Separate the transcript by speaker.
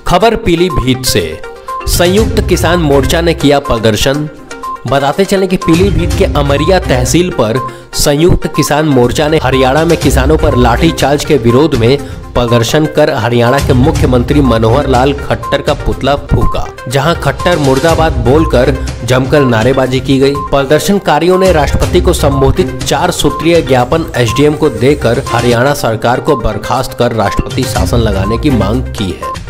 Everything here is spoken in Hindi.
Speaker 1: खबर पीलीभीत से। संयुक्त किसान मोर्चा ने किया प्रदर्शन। बताते चलें कि पीलीभीत के अमरिया तहसील पर संयुक्त किसान मोर्चा ने हरियाणा में किसानों पर लाठीचार्ज के विरोध में प्रदर्शन कर हरियाणा के मुख्यमंत्री मनोहर लाल खट्टर का पुतला फूका, जहां खट्टर मुर्दाबाद बोलकर जमकर नारेबाजी की गई। प्रदर्शनकारियों ने राष्ट्रपति को संबोधित 4 सूत्रीय ज्ञापन एसडीएम को देकर हरियाणा सरकार को बर्खास्त कर राष्ट्रपति शासन लगाने की मांग की है।